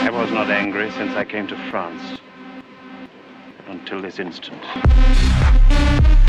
I was not angry since I came to France. Until this instant.